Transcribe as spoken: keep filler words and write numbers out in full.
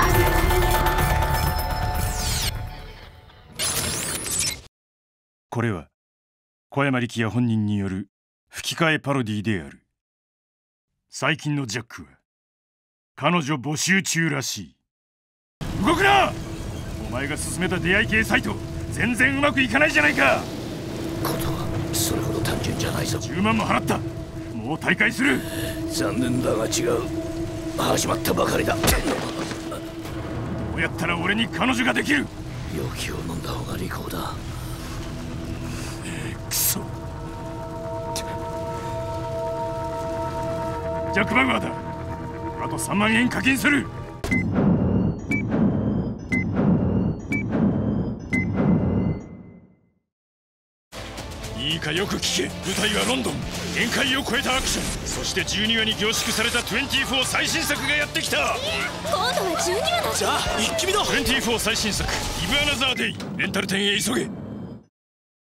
これは小山力也本人による吹き替えパロディである。最近のジャックは彼女募集中らしい。動くな！お前が勧めた出会い系サイト全然うまくいかないじゃないか。 ことはそれほど単純じゃないぞ。 じゅうまんも払った。もう大会する。 残念だが違う。始まったばかりだ。どうやったら俺に彼女ができる？ 容器を飲んだ方が利口だ。 くそ。ジャック・バウアーだ。あとさんまんえん課金する。いいかよく聞け。舞台はロンドン。限界を超えたアクション、そしてじゅうにわに凝縮されたにじゅうよん最新作がやってきた。 今度はじゅうにわだ。 じゃあ一気見だ。 にじゅうよん最新作「ギブアナザーデイ」レンタル店へ急げ。